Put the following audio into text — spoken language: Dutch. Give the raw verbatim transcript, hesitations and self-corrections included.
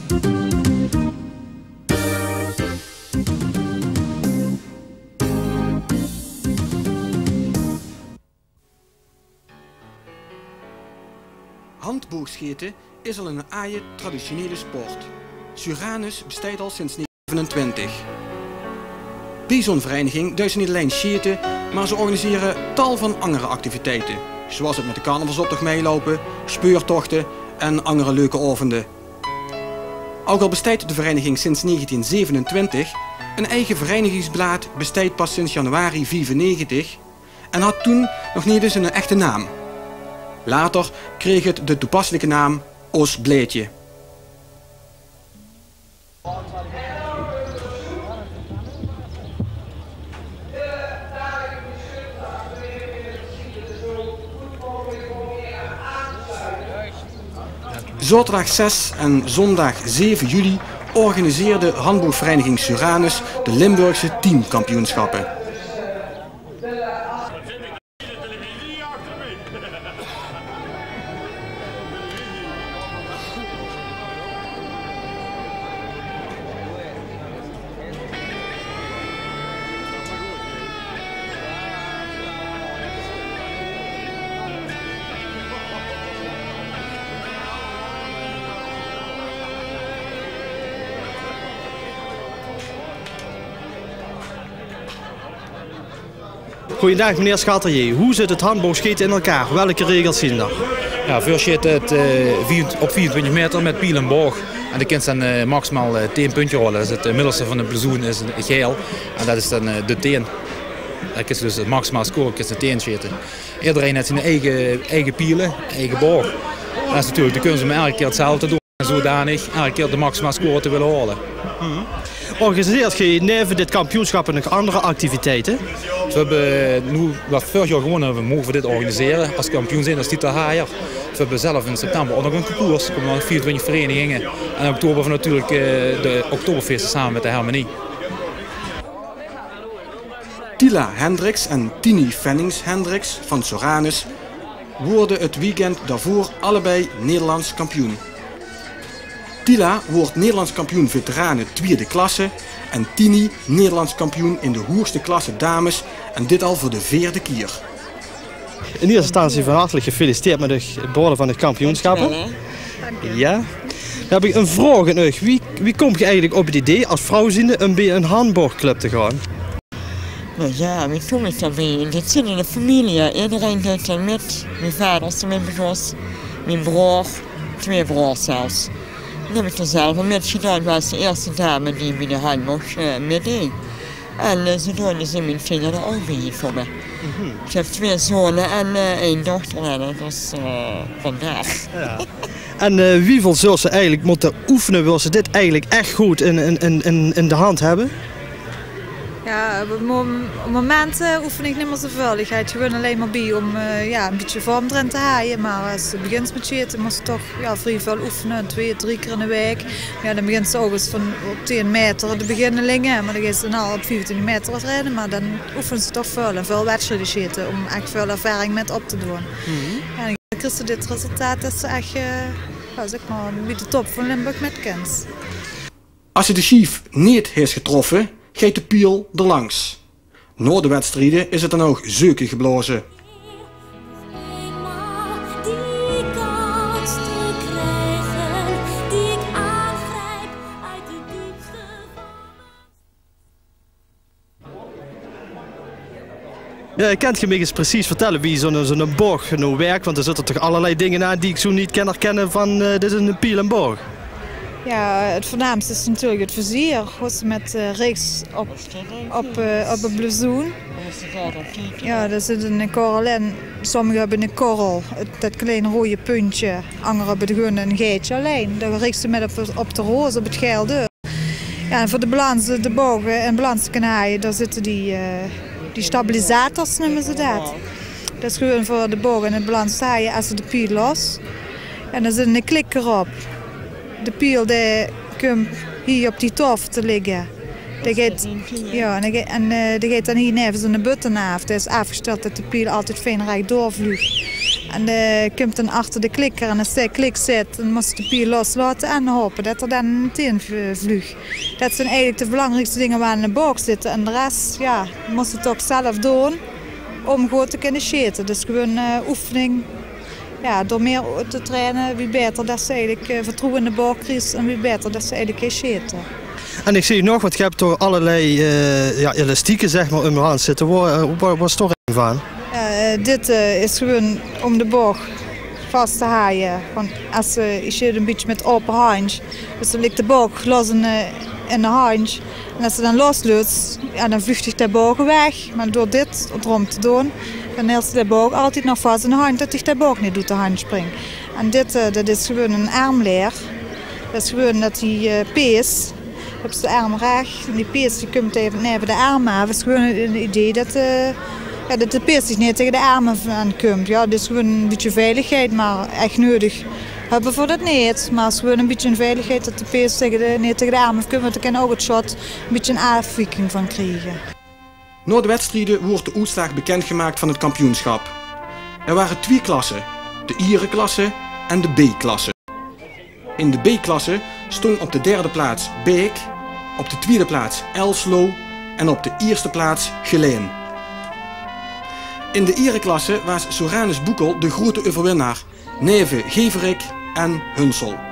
Handboogschieten is al een aaie traditionele sport. Suranus bestaat al sinds negentien zevenentwintig. Bisonvereniging duizen niet alleen schieten, maar ze organiseren tal van andere activiteiten. Zoals het met de carnavalsoptocht meelopen, speurtochten en andere leuke avonden. Ook al bestaat de vereniging sinds negentien zevenentwintig, een eigen verenigingsblad bestaat pas sinds januari vierennegentig en had toen nog niet eens een echte naam. Later kreeg het de toepasselijke naam Oostbleetje. Zaterdag zes en zondag zeven juli organiseerde handboogvereniging Suranus de Limburgse teamkampioenschappen. Goedendag meneer Schatelier, hoe zit het handboogschieten in elkaar? Welke regels zien er? Ja, voor schieten het uh, op vierentwintig meter met piel en boog. En de kind dan uh, maximaal uh, tien puntje rollen. Dus het uh, middelste van de blazoen is een geel en dat is dan uh, de teen. Dat is dus het maximaal score, is de teen schieten. Iedereen heeft zijn eigen, eigen pielen, eigen boog. Dat is natuurlijk, dan kunnen ze maar elke keer hetzelfde doen. En zodanig elke keer de maximaal score te willen halen. Hmm. Organiseert je neven dit kampioenschap en nog andere activiteiten? We hebben nu, wat vorig jaar gewonnen hebben, mogen we dit organiseren. Als kampioen zijn als Titel Haier. We hebben zelf in september ook nog een concours. Er komen nog vierentwintig verenigingen. En in oktober van natuurlijk de Oktoberfeesten samen met de Harmonie. Tila Hendricks en Tini Fennings Hendricks van Suranus worden het weekend daarvoor allebei Nederlands kampioen. Tila wordt Nederlands kampioen veteranen tweede klasse en Tini Nederlands kampioen in de hoogste klasse dames en dit al voor de vierde keer. In eerste instantie van hartelijk gefeliciteerd met het behouden van de kampioenschappen. Ja. Dan heb ik een vraag aan u. Wie, wie komt je eigenlijk op het idee als vrouw zijnde een bij een handboogclub te gaan? Nou ja, wie kom ik daarbij? Dat zit in de familie. Iedereen doet er met. Mijn vader is er met begonnen. Mijn broer, twee broers zelfs. Dat heb ik er zelf met gedaan. Was de eerste dame die bij de handboog uh, met deed. En uh, ze doen dus in mijn vinger er ook bij voor me. Mm-hmm. Ik heb twee zonen en uh, één dochter en dat is uh, vandaag. Ja. En uh, wieveel zullen ze eigenlijk moeten oefenen, wil ze dit eigenlijk echt goed in, in, in, in de hand hebben? Ja, op het moment uh, oefen ik niet meer zoveel. Ik ga het gewoon alleen maar bij om uh, ja, een beetje vorm erin te haaien. Maar als ze begint met schieten, moet ze toch ja, vrij veel oefenen. Twee, drie keer in de week. Ja, dan begint ze ook eens van op tien meter te beginnelingen. Maar dan gaat ze dan al op vijftien meter rennen. Maar dan oefenen ze toch veel en veel wedstrijden schieten. Om echt veel ervaring met op te doen. Mm-hmm. Ja, en dan krijg je dit resultaat dat ze echt uh, ja, zeg maar, bij de top van Limburg met kent. Als ze de schief niet heeft getroffen, gaat de piel erlangs. Na de wedstrijden is het dan ook zeuken geblazen. Ja, kent je me eens precies vertellen wie zo'n zo'n boog nou werkt? Want er zitten toch allerlei dingen aan die ik zo niet kan herkennen van uh, dit is een piel en boog. Ja, het voornaamste is natuurlijk het vizier. Wat met uh, rechts op, op, uh, op een blazoen. Ja, daar zit een korrel in. Sommigen hebben een korrel, dat kleine rode puntje. Anderen hebben gewoon een geitje alleen. Dat richt ze met op, op de roos, op het geel deur. Ja, en voor de balans, de bogen en balanskanaien, daar zitten die, uh, die stabilisators, noemen ze dat. Dat is gewoon voor de bogen en het balans haaien als ze de piel los. En dan zit een klik erop. De piel die komt hier op die tof te liggen. Die gaat, ja, en uh, die gaat dan hier nevens in de button af. Dat is afgesteld dat de piel altijd fijn recht doorvliegt. En dan komt dan achter de klikker en als de klik zit, dan moet je de pier loslaten en hopen dat er dan een teen vliegt. Dat zijn eigenlijk de belangrijkste dingen waar in de boog zitten. En de rest, ja, moet je het ook zelf doen om goed te kunnen schieten. Dus gewoon uh, oefening. Ja, door meer te trainen, wie beter dat ze eigenlijk uh, vertrouwen in de boog krijgt en wie beter dat ze eigenlijk kan schieten. En ik zie nog, want je hebt toch allerlei uh, ja, elastieken zeg maar, om je aan zitten. Waar, waar, waar is het toch van? Uh, dit uh, is gewoon om de boog vast te haaien. Want als uh, je schiet een beetje met open hand, dus dan ligt de boog los in de, in de hand. En als ze dan losloopt, ja, dan vluchtigt de boog weg. Maar door dit erom te doen, dan heeft de boog altijd nog vast in de hand, dat hij de boog niet doet de hand springen. En dit uh, dat is gewoon een armleer. Dat is gewoon dat die uh, pees. Je hebt de arm recht en die pees die komt even neven de arm af. Het is gewoon een idee dat, uh, ja, dat de pees zich niet tegen de armen aankomt. Ja, dat is gewoon een beetje veiligheid, maar echt nodig hebben voor dat niet. Maar het is gewoon een beetje een veiligheid dat de pees tegen de, niet tegen de armen komt. Want dan kan ook het shot een beetje een afwijking van krijgen. Na de wedstrijden wordt de uitslag bekendgemaakt van het kampioenschap. Er waren twee klassen, de Ire-klasse en de B-klasse. In de B-klasse stond op de derde plaats Beek, op de tweede plaats Elslo en op de eerste plaats Geleen. In de Ire-klasse was Soranus Boekel de grote overwinnaar, neven Geverik en Hunsel.